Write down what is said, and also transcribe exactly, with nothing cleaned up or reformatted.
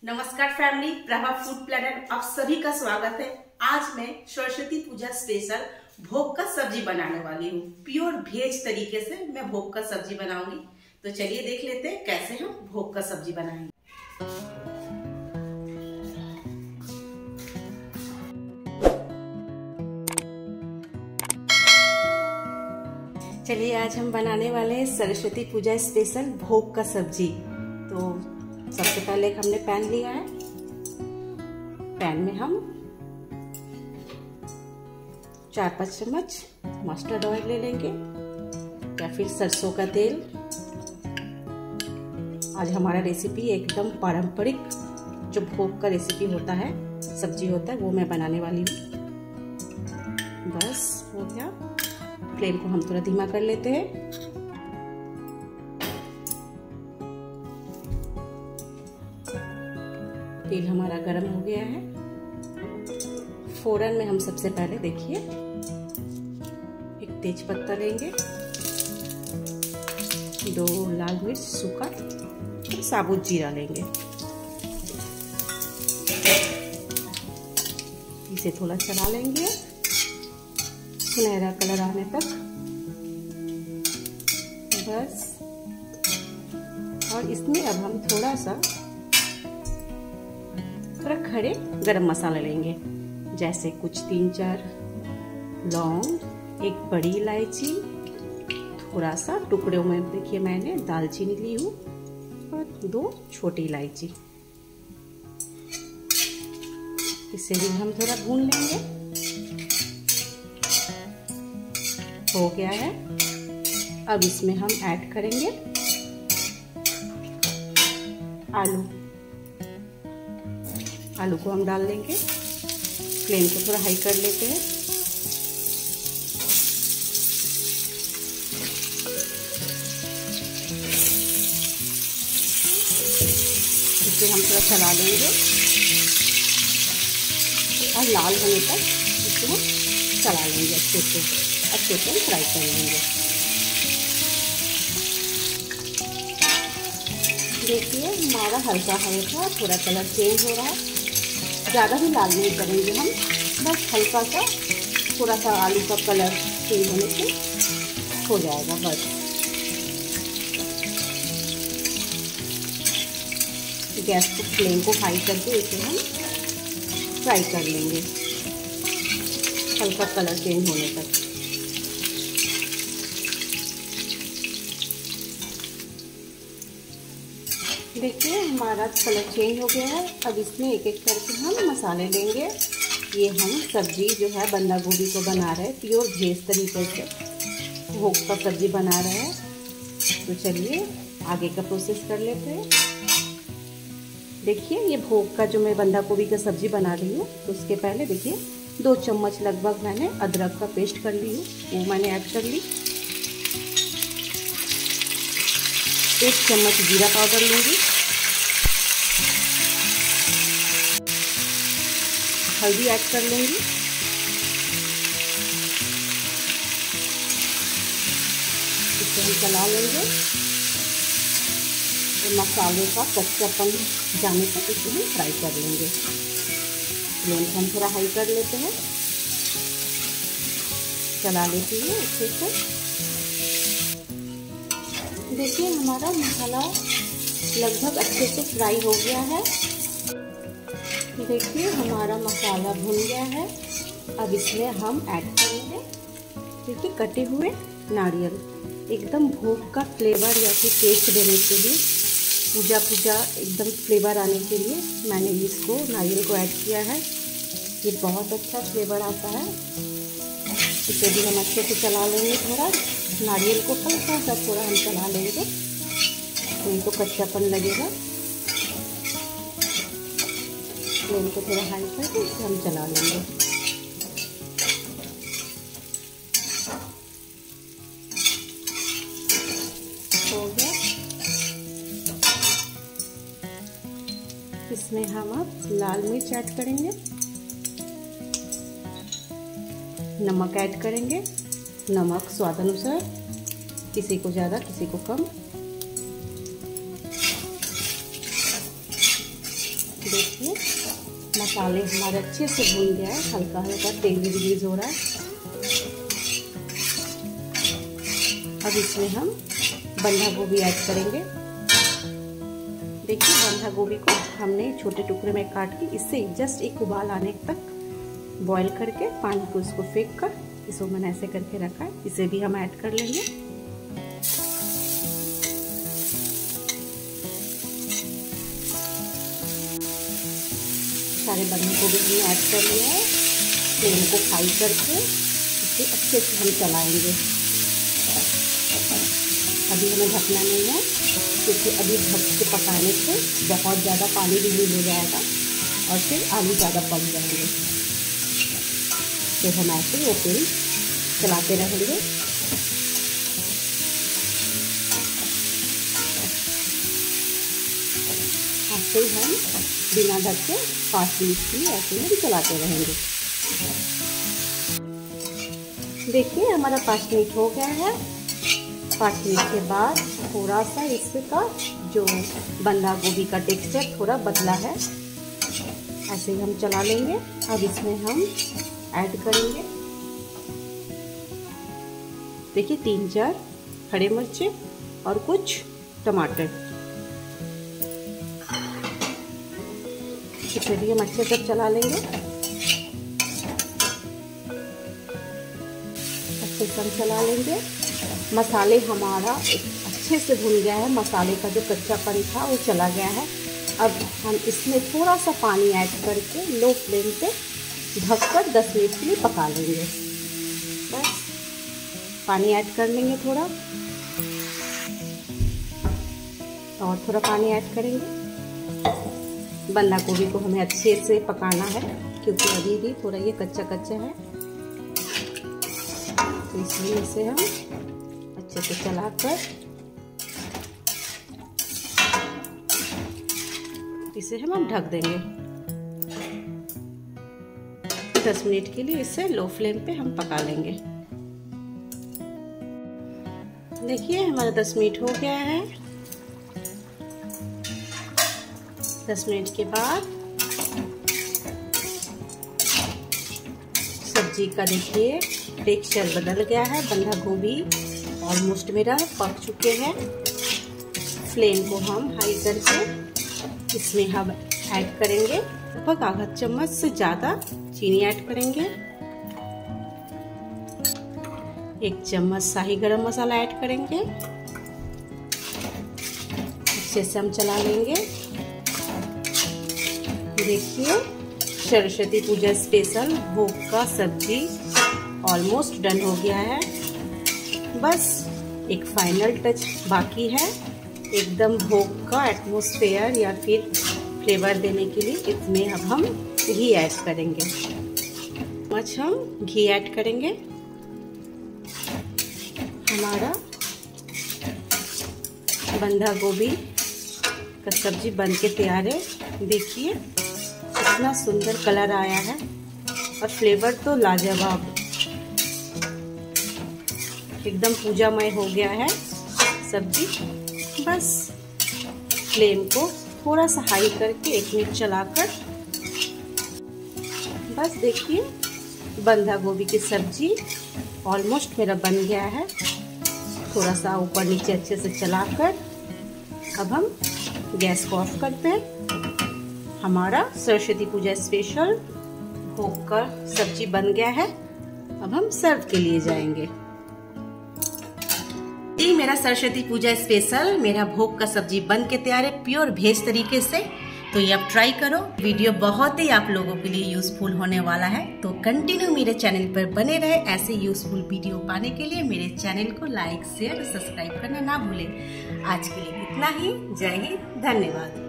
नमस्कार family, Prabha food planet आप सभी का स्वागत है। आज मैं सरस्वती पूजा स्पेशल भोग का सब्जी बनाने वाली हूँ। प्योर वेज तरीके से मैं भोग का सब्जी बनाऊंगी। तो चलिए देख लेते हैं कैसे हम भोग का सब्जी बनाएंगे। चलिए आज हम बनाने वाले हैं सरस्वती पूजा स्पेशल भोग का सब्जी। तो सबसे पहले हमने पैन लिया है। पैन में हम चार पाँच चम्मच मस्टर्ड ऑयल ले लेंगे या फिर सरसों का तेल। आज हमारा रेसिपी एकदम पारंपरिक जो भोग का रेसिपी होता है, सब्जी होता है, वो मैं बनाने वाली हूँ। बस हो गया। फ्लेम को हम थोड़ा धीमा कर लेते हैं। तेल हमारा गरम हो गया है। फोरन में हम सबसे पहले देखिए एक तेज पत्ता लेंगे, दो लाल मिर्च सूखा और साबुत जीरा लेंगे। इसे थोड़ा चला लेंगे सुनहरा कलर आने तक। बस। और इसमें अब हम थोड़ा सा थोड़ा खड़े गरम मसाला लेंगे, जैसे कुछ तीन चार लौंग, एक बड़ी इलायची, थोड़ा सा टुकड़ों में देखिए मैंने दालचीनी ली हूँ और दो छोटी इलायची। इसे भी हम थोड़ा भून लेंगे। हो गया है। अब इसमें हम ऐड करेंगे आलू। आलू को हम डाल देंगे। फ्लेम को थोड़ा हाई कर लेते हैं। इसे हम थोड़ा चला देंगे और लाल होने तक इसे हम चला लेंगे। अच्छे से अच्छे से फ्राई कर लेंगे। देखिए हमारा हल्का हल्का थोड़ा कलर चेंज हो रहा है। ज़्यादा भी लाल नहीं करेंगे हम, बस हल्का सा थोड़ा सा आलू का कलर चेंज होने से हो जाएगा। बस गैस को फ्लेम को हाई करके इसे हम फ्राई कर लेंगे हल्का कलर चेंज होने तक। देखिए हमारा कलर चेंज हो गया है। अब इसमें एक एक करके हम मसाले लेंगे। ये हम सब्जी जो है बंदा गोभी को बना रहे हैं, प्योर वेज तरीके से भोग का सब्जी बना रहे हैं। तो चलिए आगे का प्रोसेस कर लेते हैं। देखिए ये भोग का जो मैं बंदा गोभी का सब्जी बना रही हूँ, तो उसके पहले देखिए दो चम्मच लगभग मैंने अदरक का पेस्ट कर ली हूँ, वो मैंने ऐड कर ली। एक चम्मच जीरा पाउडर लूँगी। हल्दी ऐड कर लूँगी। इसे हम चला लेंगे और मसाले का कच्चापन जाने तक इसे हम फ्राई कर लेंगे। फ्लेम हम थोड़ा हाई कर लेते हैं। चला लेते हैं अच्छे से। देखिए हमारा मसाला लगभग अच्छे से फ्राई हो गया है। देखिए हमारा मसाला भुन गया है। अब इसमें हम ऐड करेंगे देखिए कटे हुए नारियल। एकदम भोग का फ्लेवर या फिर टेस्ट देने के लिए, पूजा पूजा एकदम फ्लेवर आने के लिए मैंने इसको नारियल को ऐड किया है। ये बहुत अच्छा फ्लेवर आता है। इसे भी हम अच्छे से चला लेंगे। थोड़ा नारियल को हल्का सा थोड़ा हम चला लेंगे, नहीं तो कच्चापन लगेगा। फ्लेम को थोड़ा हाई करके इसे हम चला लेंगे। हो गया। इसमें हम अब लाल मिर्च ऐड करेंगे, नमक ऐड करेंगे। नमक स्वाद अनुसार, किसी को ज़्यादा किसी को कम। देखिए मसाले हमारे अच्छे से भून गया है, हल्का हल्का तेल रिलीज हो रहा है। अब इसमें हम बंधा गोभी ऐड करेंगे। देखिए बंधा गोभी को हमने छोटे टुकड़े में काट के इससे जस्ट एक उबाल आने तक बॉईल करके पानी को इसको फेंक कर इसको मैंने ऐसे करके रखा है, इसे भी हम ऐड कर लेंगे। सारे बंधे को भी हमने ऐड कर लिया है। फ्लेम को हाई करके इसे अच्छे से हम चलाएंगे। अभी हमें ढकना नहीं है क्योंकि अभी ढक के पकाने से बहुत ज़्यादा पानी रिलीज हो जाएगा और फिर आलू ज़्यादा पक जाएंगे। तो हम ऐसे वो फिर चलाते रहेंगे। ऐसे ही हम बिना ढक के पाँच मिनट के लिए ऐसे ही चलाते रहेंगे। देखिए हमारा पाँच मिनट हो गया है। पाँच मिनट के बाद थोड़ा सा इसका जो बंधा गोभी का टेक्सचर थोड़ा बदला है, ऐसे ही हम चला लेंगे। अब इसमें हम ऐड करेंगे देखिए तीन चार हरे मिर्चे और कुछ टमाटर। इसे भी हम अच्छे से चला लेंगे। अच्छे से हम चला लेंगे। मसाले हमारा अच्छे से भुन गया है, मसाले का जो कच्चापन था वो चला गया है। अब हम इसमें थोड़ा सा पानी ऐड करके लो फ्लेम पे ढककर दस मिनट के लिए पका लेंगे। बस पानी ऐड कर लेंगे थोड़ा और थोड़ा पानी ऐड करेंगे। बंधा गोभी को हमें अच्छे से पकाना है क्योंकि अभी भी थोड़ा ये कच्चा कच्चा है, तो इसलिए इसे हम अच्छे से चलाकर इसे हम हम ढक देंगे। दस मिनट के लिए इसे लो फ्लेम पे हम पका लेंगे। देखिए हमारा दस मिनट हो गया है। दस मिनट के बाद सब्जी का देखिए टेक्सचर बदल गया है। बंधा गोभी ऑलमोस्ट मेरा पक चुके हैं। फ्लेम को हम हाई करके इसमें हम ऐड करेंगे लगभग आधा चम्मच से ज़्यादा चीनी ऐड करेंगे। एक चम्मच शाही गरम मसाला ऐड करेंगे। अच्छे से हम चला लेंगे। देखिए सरस्वती पूजा स्पेशल भोग का सब्जी ऑलमोस्ट डन हो गया है। बस एक फाइनल टच बाकी है। एकदम भोग का एटमॉस्फेयर या फिर फ्लेवर देने के लिए इसमें अब हम घी ऐड करेंगे। चम्मच हम घी ऐड करेंगे। हमारा बंधा गोभी का सब्जी बन के तैयार है। देखिए कितना सुंदर कलर आया है और फ्लेवर तो लाजवाब, एकदम पूजामय हो गया है सब्जी। बस फ्लेम को थोड़ा सा हाई करके एक मिनट चलाकर बस देखिए बंधा गोभी की सब्जी ऑलमोस्ट मेरा बन गया है। थोड़ा सा ऊपर नीचे अच्छे से चलाकर अब हम गैस को ऑफ करते हैं। हमारा सरस्वती पूजा स्पेशल भोग का सब्जी बन गया है। अब हम सर्व के लिए जाएंगे। ये मेरा सरस्वती पूजा स्पेशल मेरा भोग का सब्जी बन के तैयार है प्योर वेज तरीके से। तो ये आप ट्राई करो। वीडियो बहुत ही आप लोगों के लिए यूजफुल होने वाला है, तो कंटिन्यू मेरे चैनल पर बने रहे। ऐसे यूजफुल वीडियो पाने के लिए मेरे चैनल को लाइक शेयर सब्सक्राइब करना ना भूलें। आज के लिए इतना ही। जय हिंद, धन्यवाद।